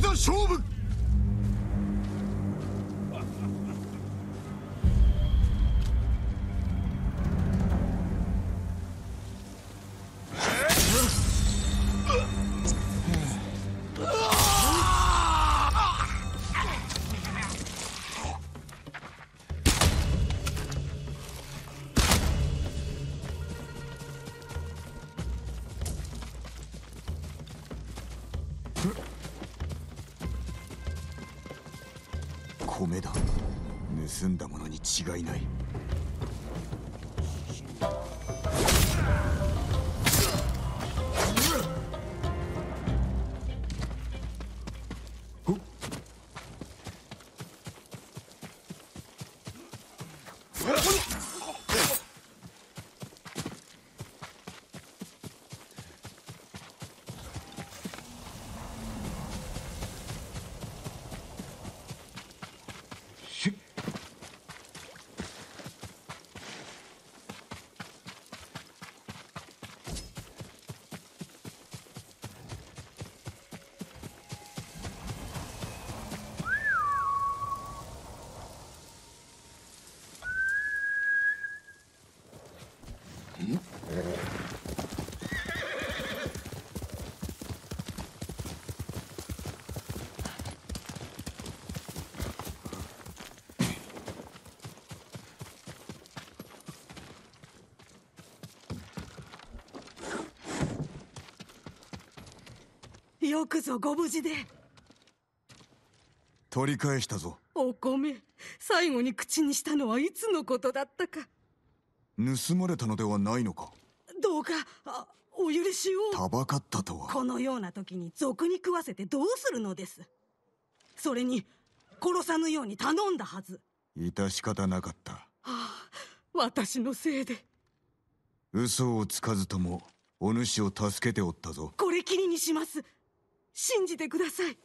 ざ勝負。米だ。盗んだものに違いない。 よくぞご無事で。 取り返したぞ。 お米、最後に口にしたのはいつのことだったか。 盗まれたのではないのか。 どうかお許しを。 たばかったとは。 このような時に賊に食わせてどうするのです。それに殺さぬように頼んだはず。 致し方なかった。 はあ、私のせいで。 嘘をつかずともお主を助けておったぞ。 これきりにします。信じてください。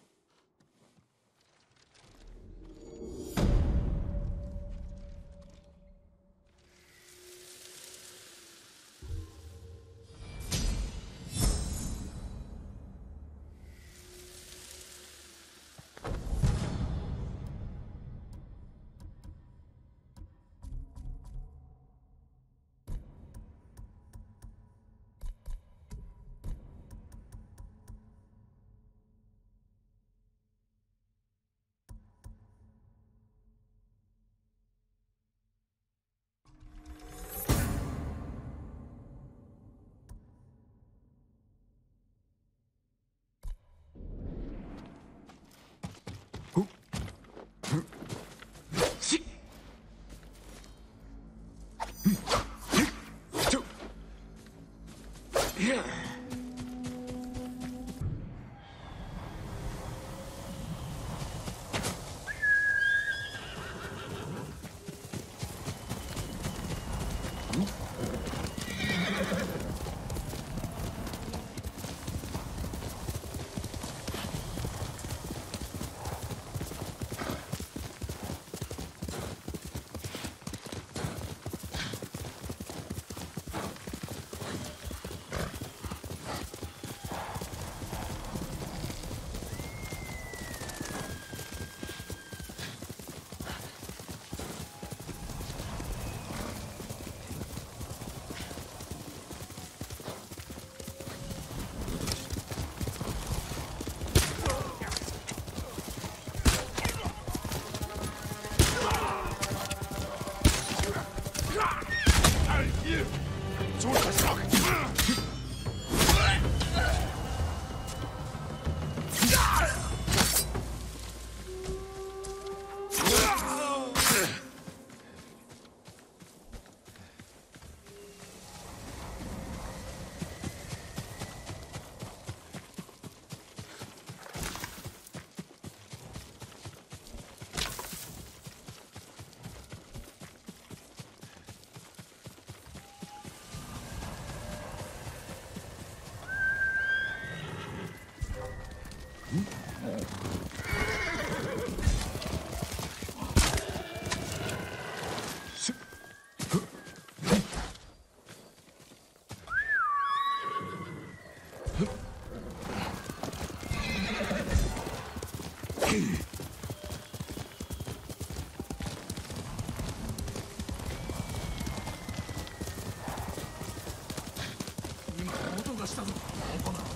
今音がしたぞ。ここだ。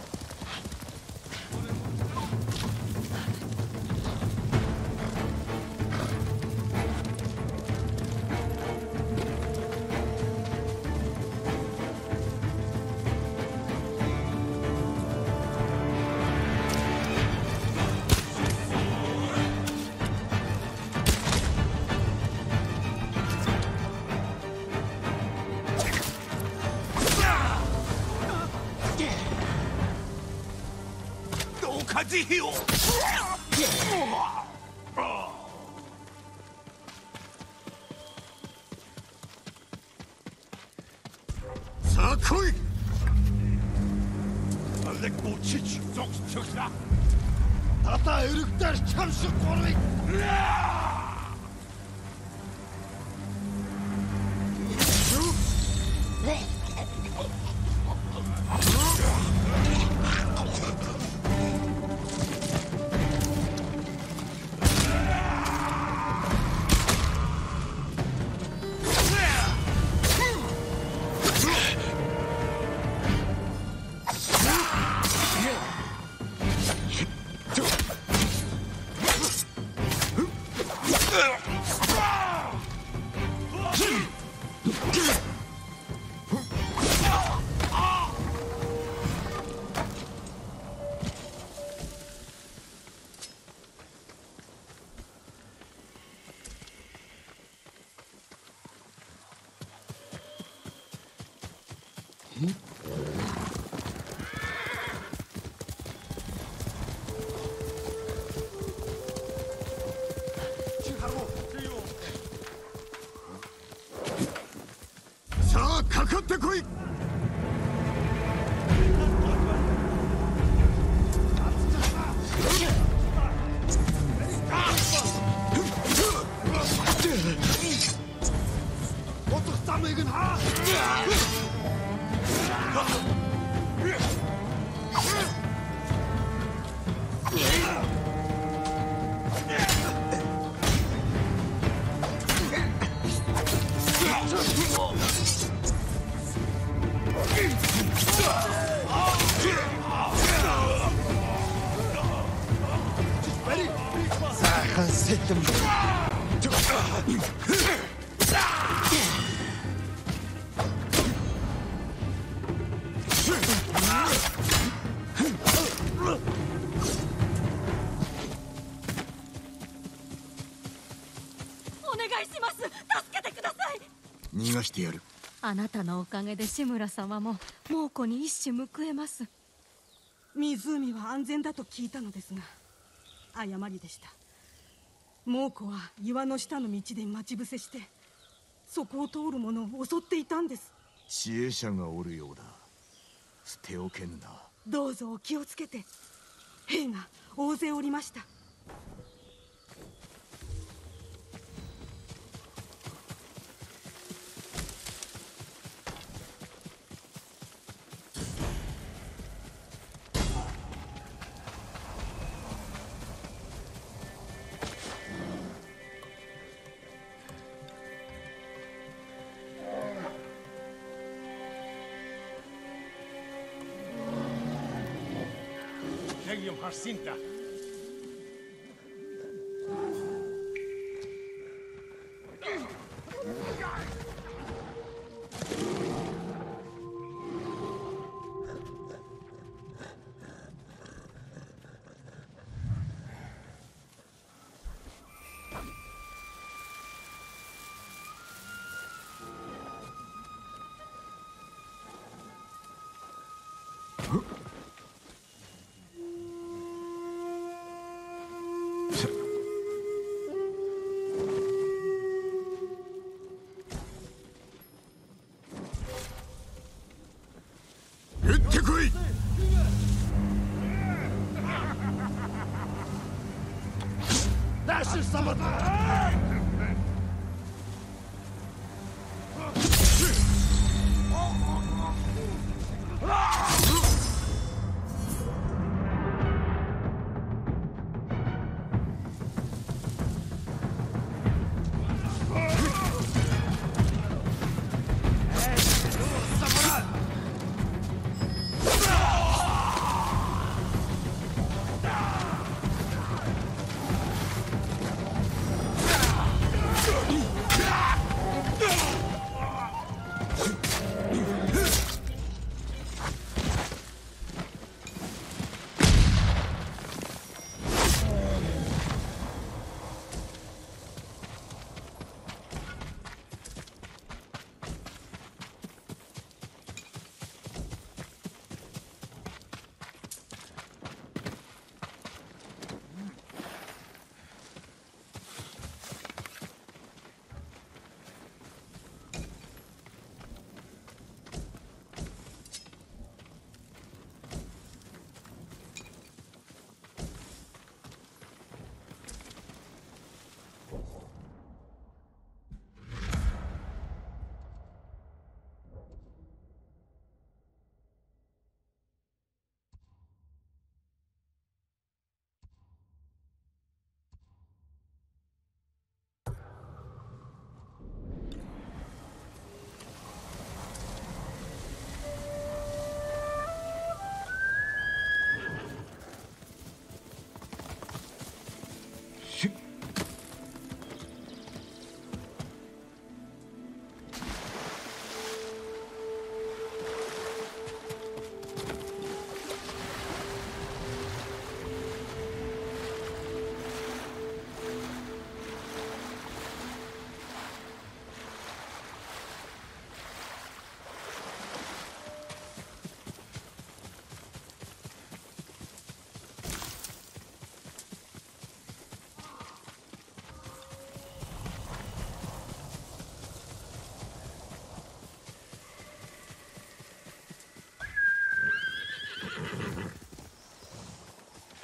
慈悲を。 さあ来い。 Leg bootjes, zoals terug. Tata ürükler çarşı konuyu.さあかかってこい。逃がしてやる。 あなたのおかげで志村様も猛虎に一矢報えます。 湖は安全だと聞いたのですが誤りでした。猛虎は岩の下の道で待ち伏せしてそこを通る者を襲っていたんです。 知恵者がおるようだ。捨ておけぬな。 どうぞお気をつけて。兵が大勢おりました。 Jacinta.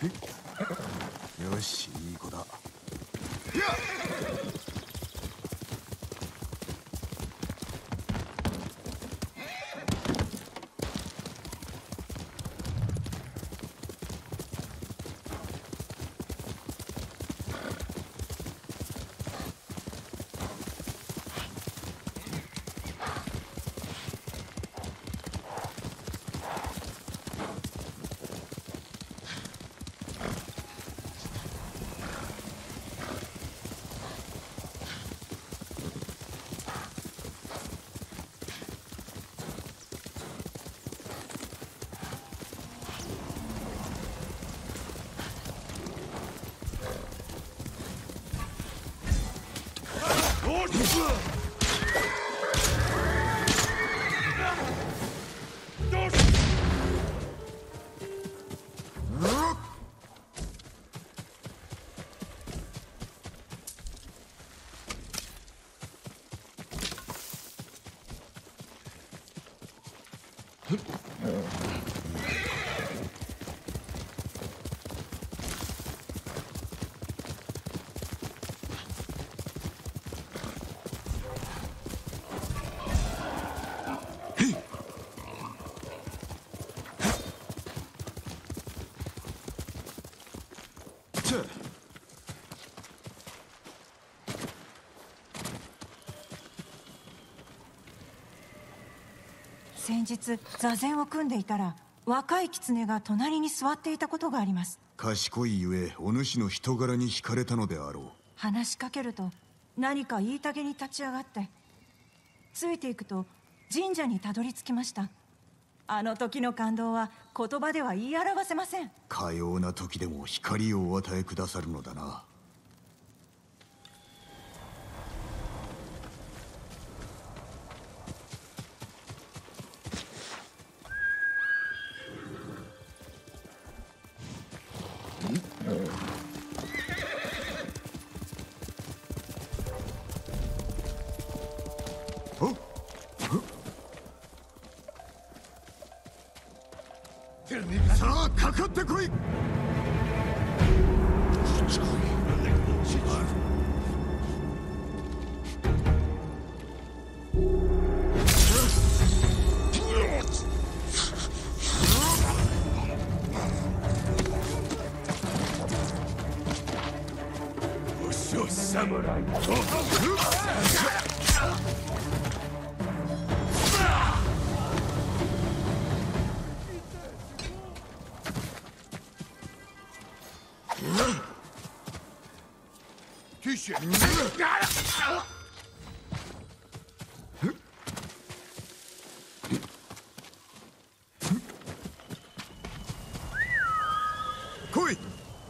よし、いい子だ。 先日座禅を組んでいたら若い狐が隣に座っていたことがあります。 賢いゆえお主の人柄に惹かれたのであろう。 話しかけると何か言いたげに立ち上がって、ついていくと神社にたどり着きました。あの時の感動は言葉では言い表せません。 かような時でも光をお与えくださるのだな。さあかかってこい。来い。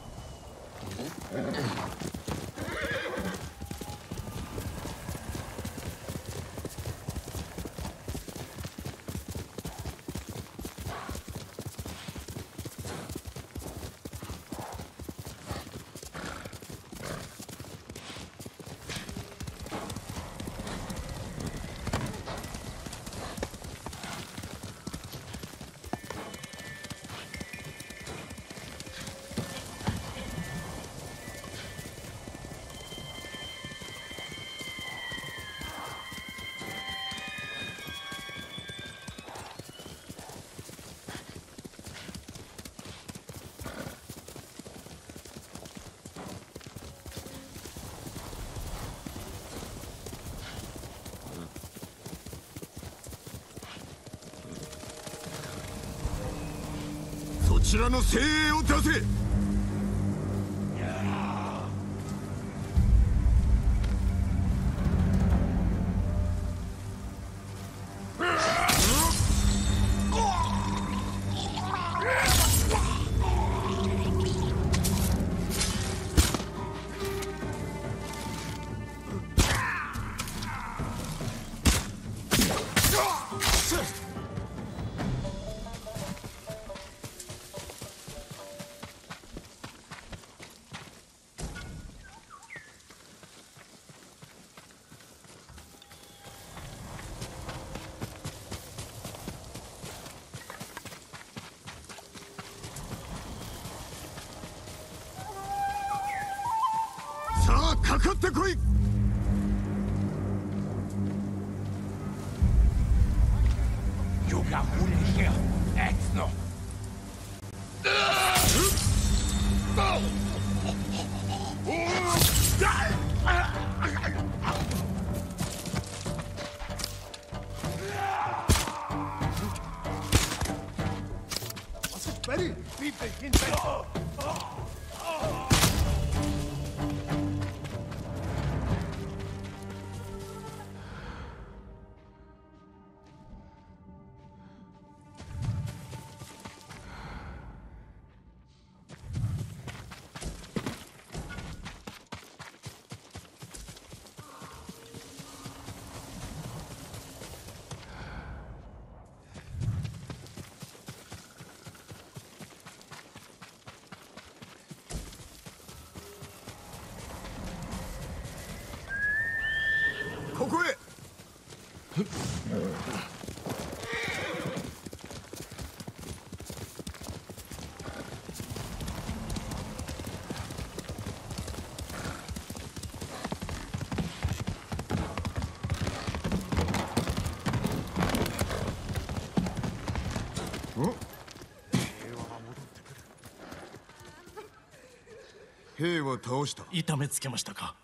そちらの精鋭を出せ。 かかってこい。 Yoga Hundiger, jetzt noch. Ready? Beat the inside. ここへ。兵は倒した。 痛めつけましたか。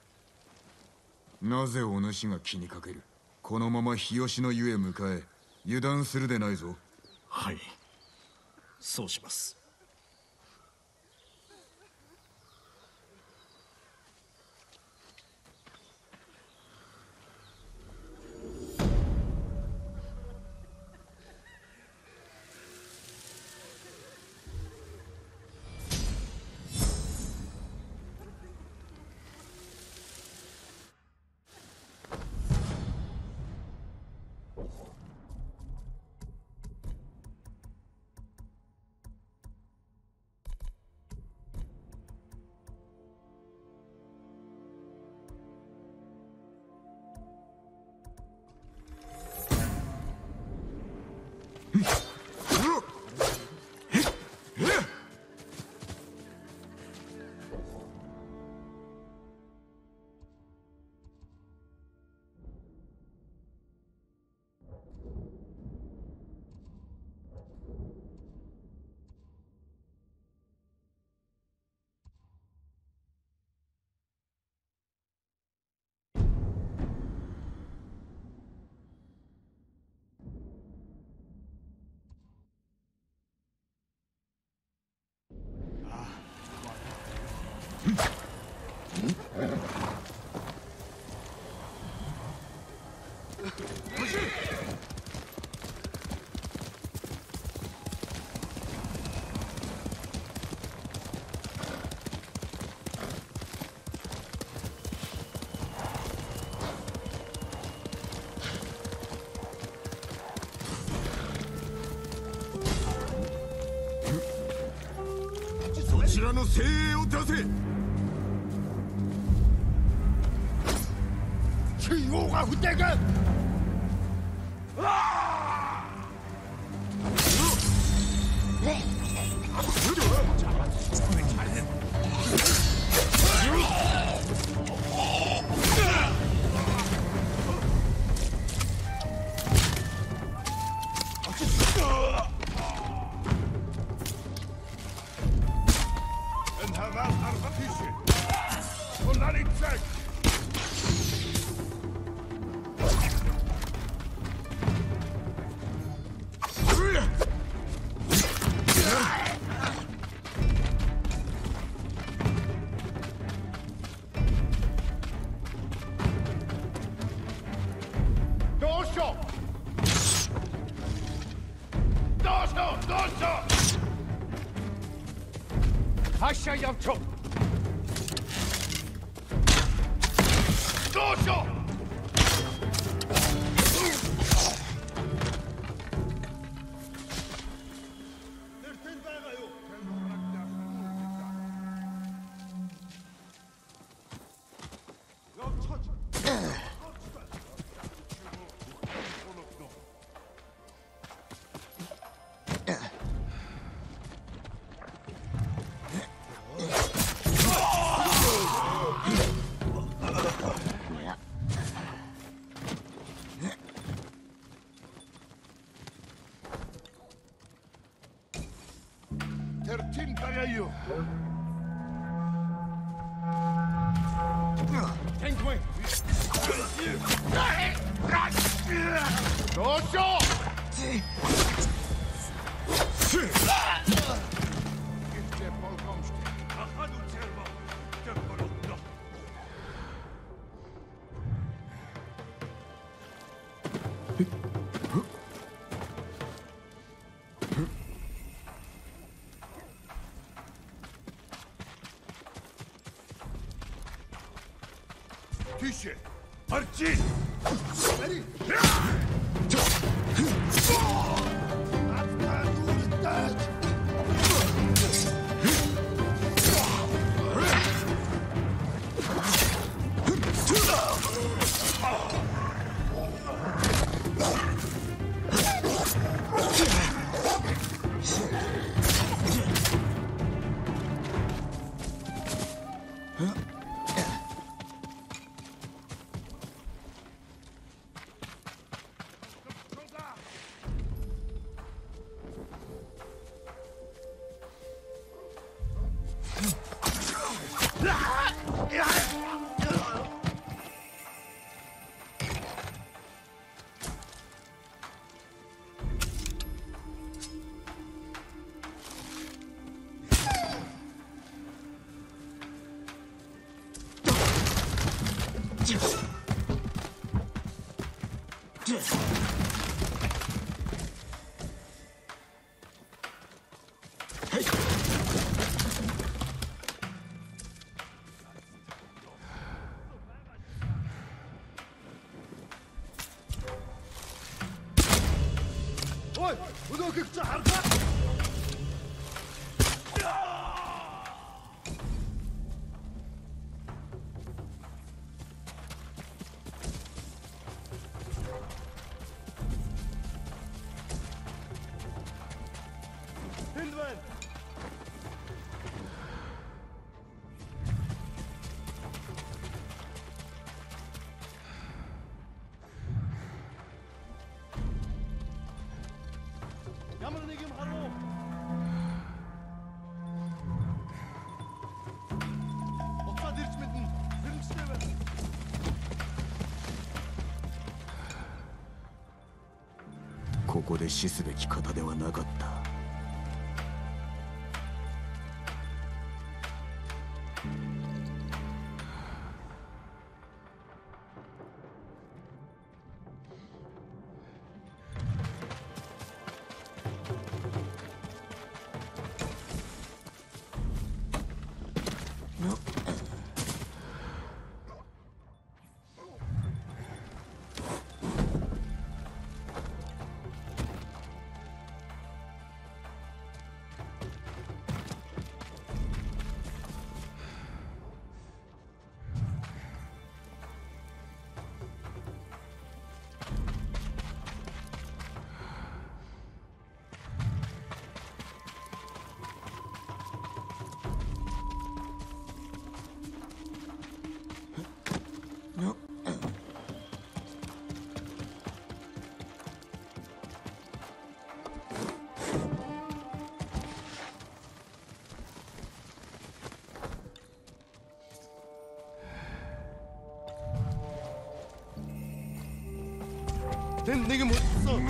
なぜお主が気にかける。このまま日吉の湯へ向かえ。油断するでないぞ。 はい、そうします。 そちらの精鋭を出せ。 中央が降っていく。発射役長。どうしよう。 天鬼多少Тише! Арчи! Смотри! Ой, удоки чарда! Hindwen! Ямар нэг юм харуу. Буцаад ирж мэднэ. Зэрэгчтэй байна. ここで死すべき方ではなかった。 Тэнд нэг юм утсан.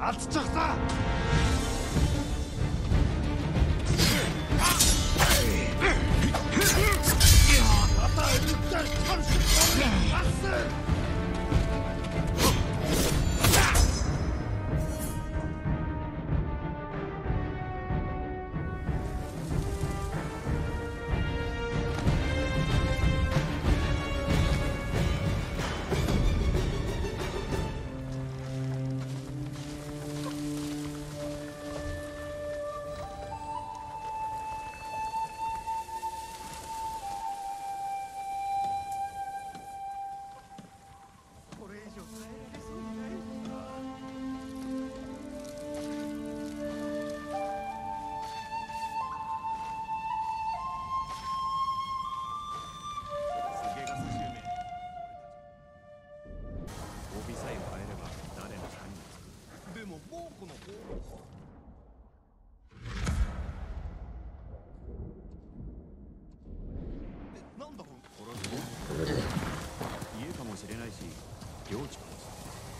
Ат чагтаа. Ата өдөр чанс. Асан.でも猛虎の方なんだこれ家かもしれないし領地かもし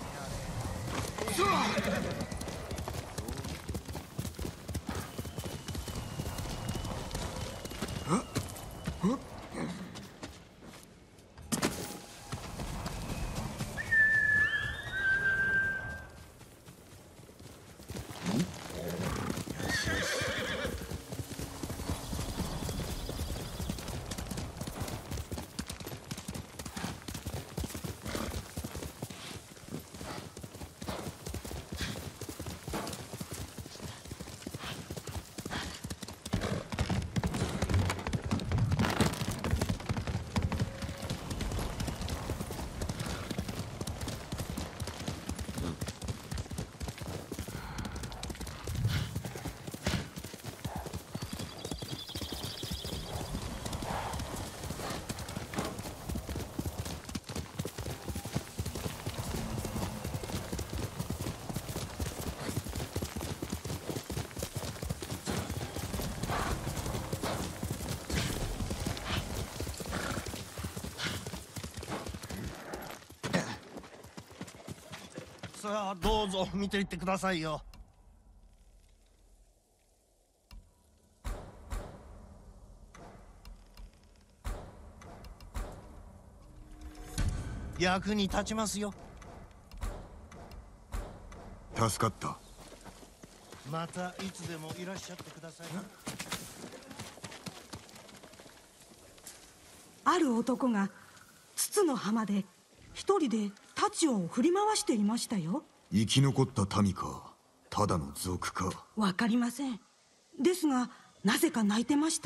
さあどうぞ見ていってくださいよ。役に立ちますよ。 助かった。 またいつでもいらっしゃってください。 ある男が筒の浜で一人で太刀を振り回していましたよ。 生き残った民か、ただの賊か。 わかりません。ですがなぜか泣いてました。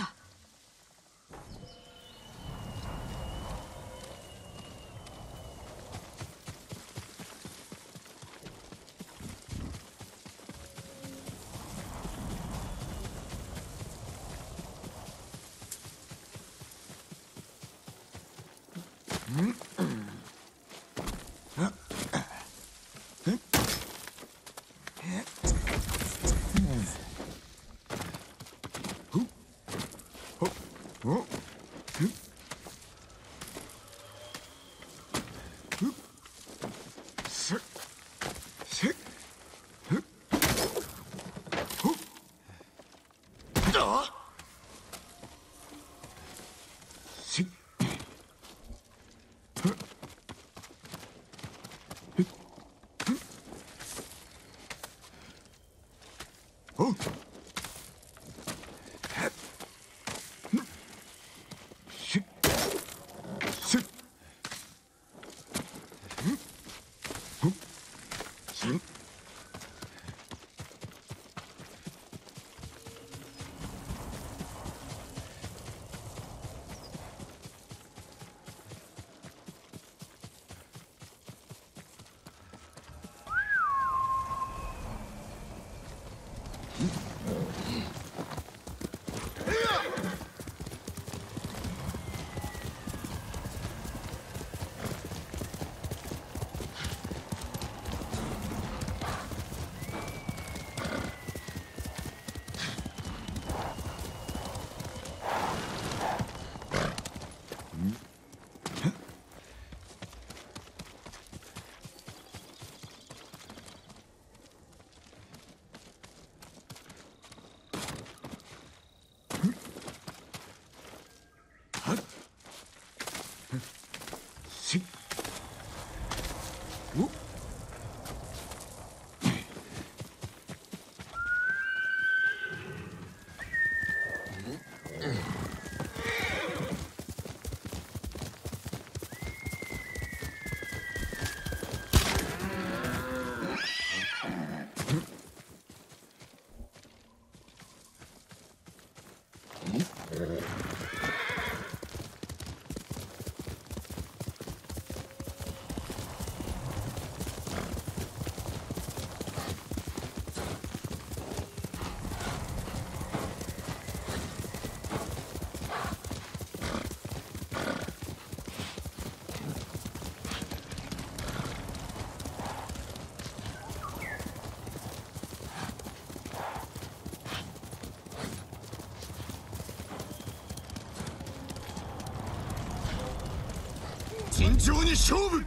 慎重に勝負。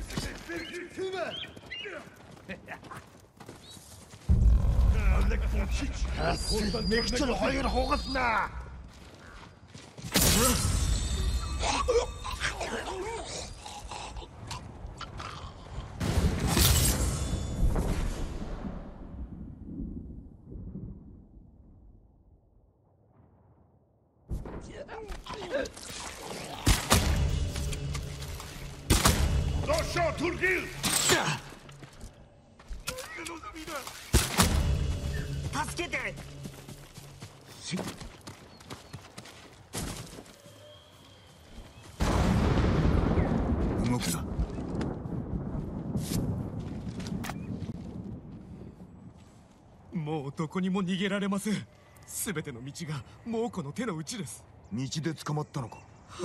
맥주를 허리를 호갔나? Doşo Turgil! 助けて！ 動くな。 もうどこにも逃げられません。すべての道が猛虎の手の内です。 道で捕まったのか。 はい。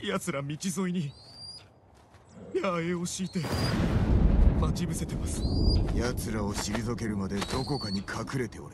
奴ら道沿いに野営を敷いて待ち伏せてます。 奴らを退けるまでどこかに隠れておれ。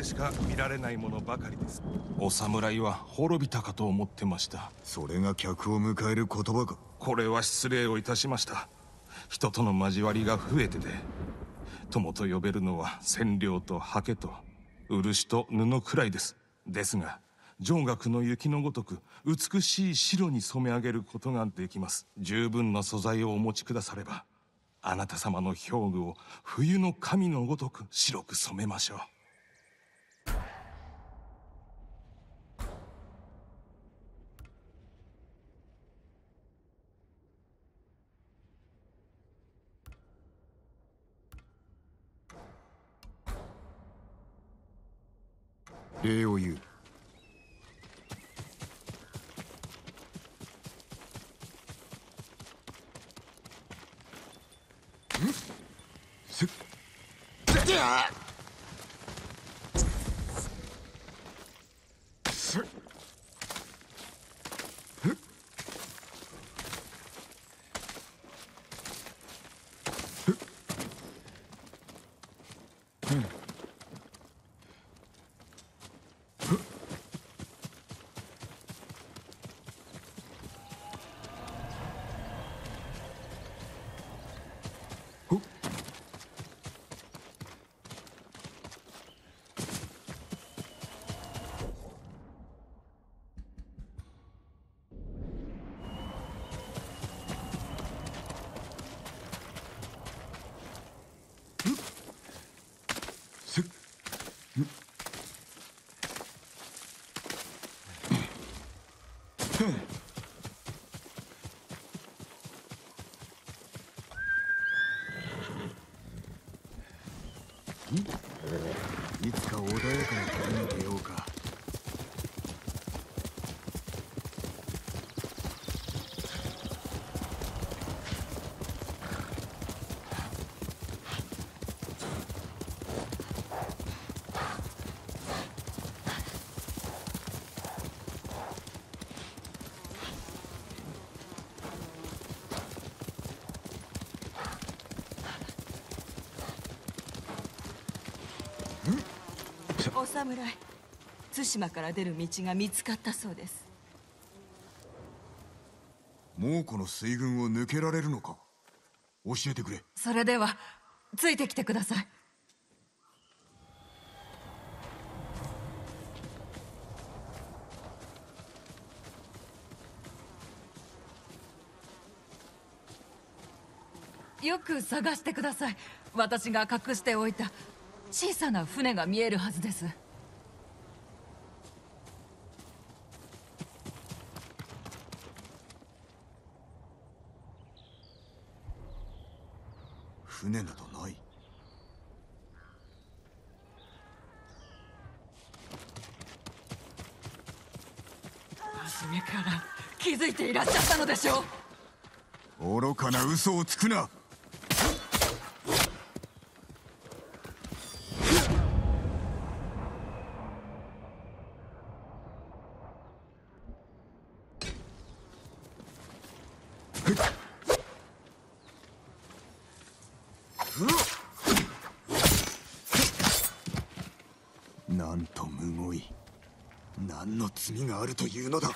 しか見られないものばかりです。お侍は滅びたかと思ってました。 それが客を迎える言葉か。 これは失礼をいたしました。人との交わりが増えてて、友と呼べるのは千両と刷毛と漆と布くらいです。ですが上学の雪のごとく美しい白に染め上げることができます。十分な素材をお持ちくだされば、あなた様の兵具を冬の神のごとく白く染めましょう。 礼を言う。すいつか穏やかな旅に出ようか。 お侍、対馬から出る道が見つかったそうです。 猛虎の水軍を抜けられるのか。教えてくれ。 それではついてきてください。よく探してください。私が隠しておいた小さな船が見えるはずです。 船などない。 初めから気づいていらっしゃったのでしょう。 愚かな嘘をつくな。なんとむごい。何の罪があるというのだ。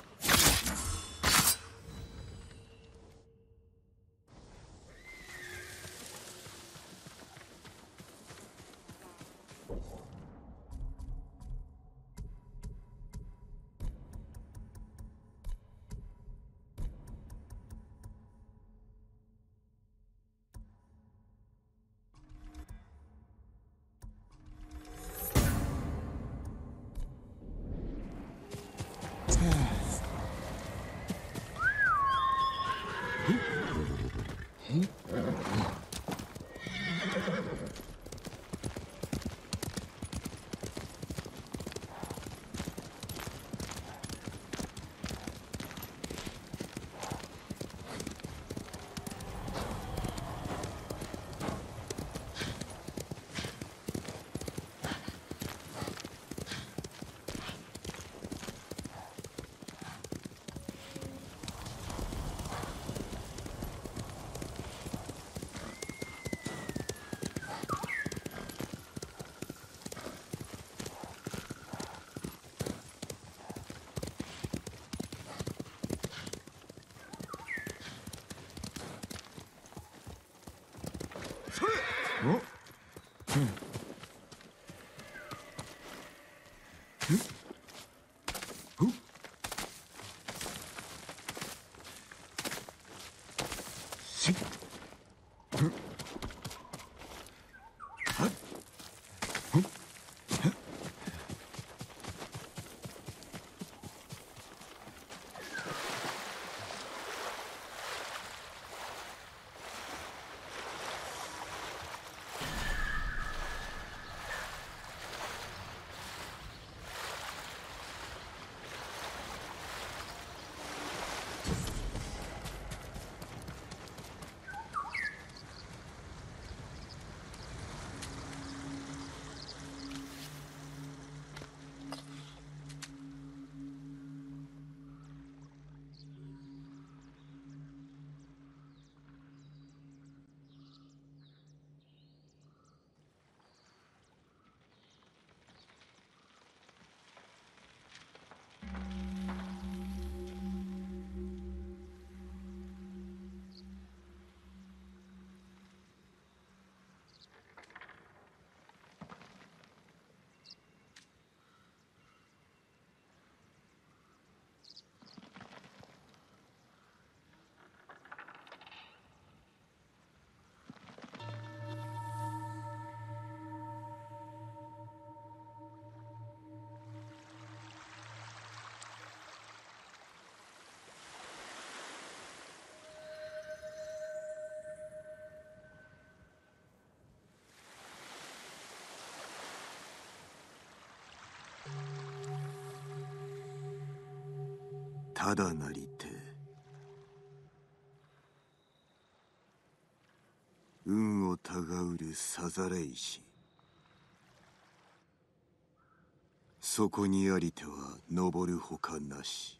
ただなりて運をたがうるさざれ石、そこにありては登るほかなし。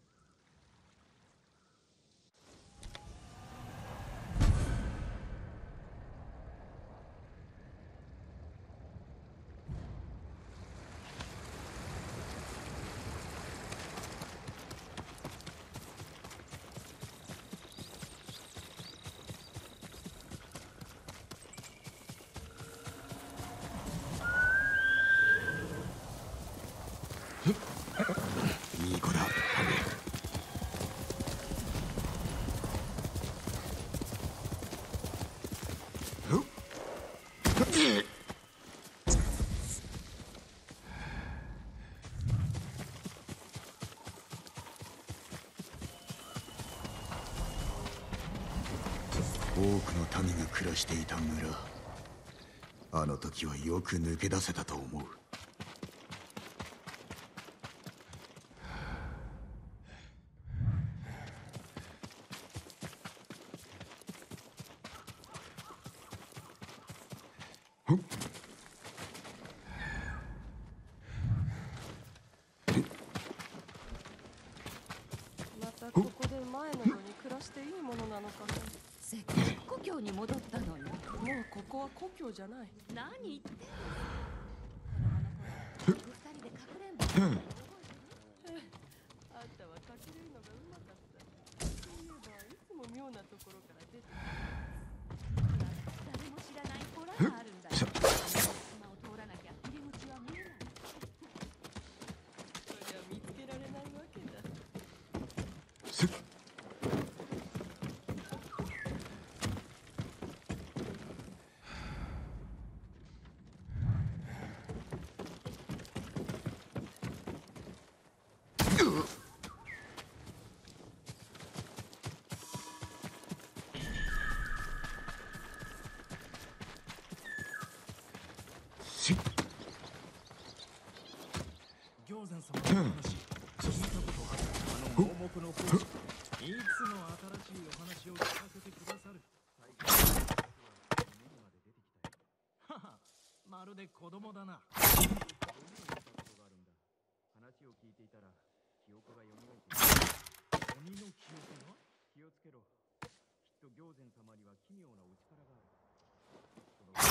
いい子だ、ハゲ。多くの民が暮らしていた村、あの時はよく抜け出せたと思う。 またここで前のように暮らしていいものなのか。 せっかく故郷に戻ったのに。 もうここは故郷じゃない。 何言ってるの。二人でかくれんぼ。 あんたは隠れるのがうまかった。そういえばいつも妙なところから出てくる。 誰も知らないホラがあるんだよ。島を通らなきゃ入り口は見えない。 そりゃ見つけられないわけだ。 行山様の話、聞いたことある。あの盲目の講師、いつも新しいお話を聞かせてくださる。はは、まるで子供だな。 話を聞いていたら記憶が蘇ってきた。 鬼の記憶が？ 気をつけろ。きっと行善様には奇妙なお力がある。